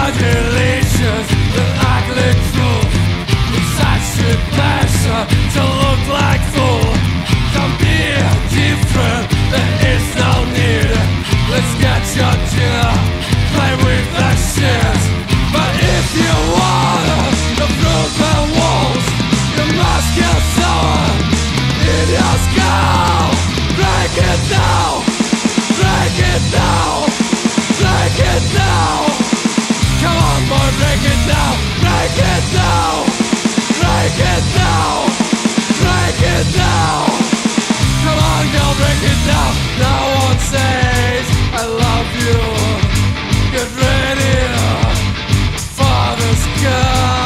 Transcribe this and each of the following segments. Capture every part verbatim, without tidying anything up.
Congratulations, the ugly truth. It's such a pleasure to look like fool. Don't be different, there is no need. Let's get your dinner, play with the shit. But if you want the broken walls, you must kill someone in your skull. Break it down, break it down, break it down. Come on boy, break it down, break it down, break it down, break it down. Come on girl, break it down. No one says I love you. Get ready for the sky.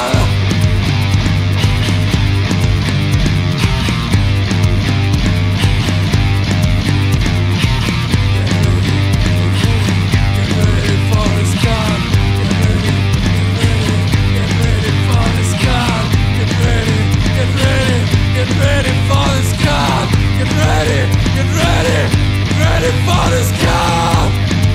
For this car.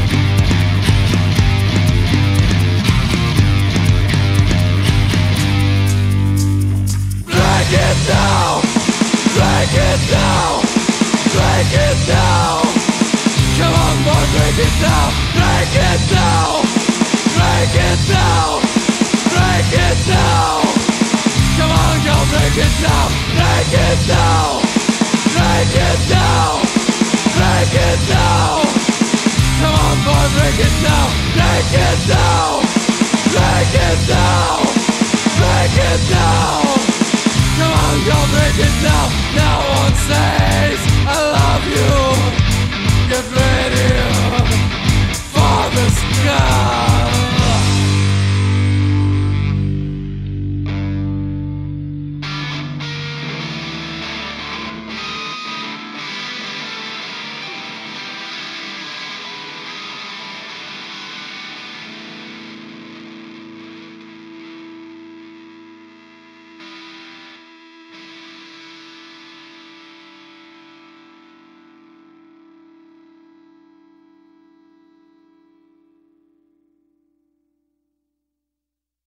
Break it down, break it down, break it down. Come on boy, break it down, break it down, break it down, break it down. Come on girl, break it down, break it down, break it down, break it down. Come on boy, break it down, break it down, break it down, break it down. Come on girl, break it down. No one says I love you. Get ready.